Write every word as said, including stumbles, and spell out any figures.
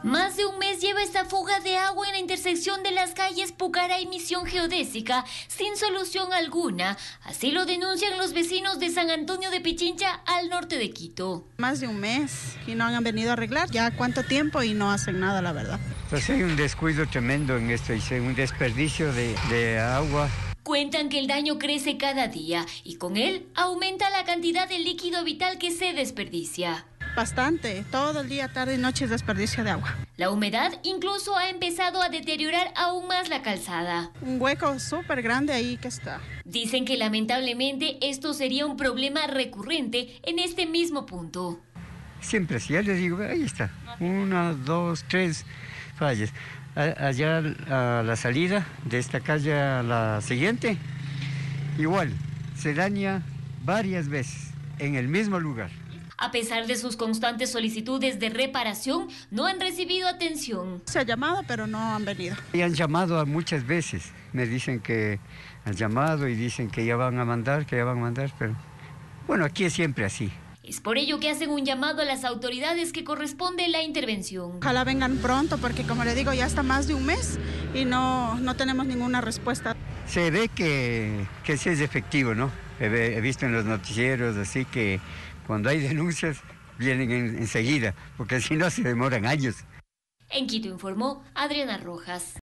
Más de un mes lleva esta fuga de agua en la intersección de las calles Pucará y Misión Geodésica sin solución alguna. Así lo denuncian los vecinos de San Antonio de Pichincha, al norte de Quito. Más de un mes y no han venido a arreglar. Ya cuánto tiempo y no hacen nada, la verdad. Entonces hay un descuido tremendo en esto, y un desperdicio de, de agua. Cuentan que el daño crece cada día y con él aumenta la cantidad de líquido vital que se desperdicia. Bastante, todo el día, tarde y noche es desperdicio de agua. La humedad incluso ha empezado a deteriorar aún más la calzada. Un hueco súper grande ahí que está. Dicen que lamentablemente esto sería un problema recurrente en este mismo punto. Siempre, si ya les digo, ahí está, una, dos, tres fallas. Allá a la salida de esta calle a la siguiente, igual, se daña varias veces en el mismo lugar. A pesar de sus constantes solicitudes de reparación, no han recibido atención. Se ha llamado, pero no han venido. Y han llamado a muchas veces. Me dicen que han llamado y dicen que ya van a mandar, que ya van a mandar, pero bueno, aquí es siempre así. Es por ello que hacen un llamado a las autoridades que corresponde la intervención. Ojalá vengan pronto, porque como le digo, ya está más de un mes y no, no tenemos ninguna respuesta. Se ve que, que sí es efectivo, ¿no? He, he visto en los noticieros, así que cuando hay denuncias vienen en, enseguida, porque si no se demoran años. En Quito informó Adriana Rojas.